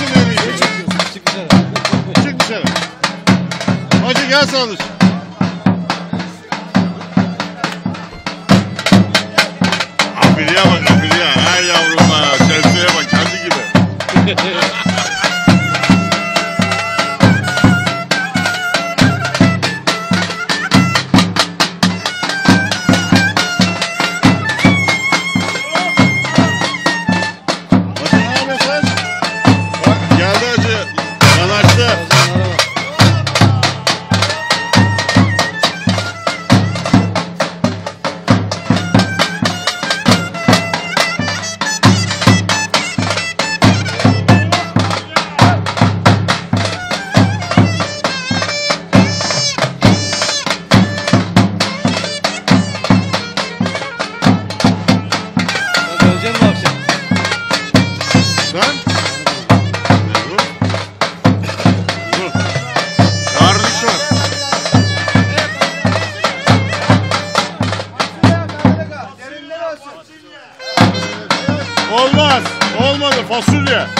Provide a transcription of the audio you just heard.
nereye çekiyorsun? Çık dışarı. Çık dışarı. Hacı gel salış. Afiliye bak afiliye. Her yavruma şemsiye bak kendi gibi. Geldi hacı. Yanaştı. Sen döneceksin mi akşam? Sen? Dur. Yarın iş var. Olmaz. Olmadı fasulye.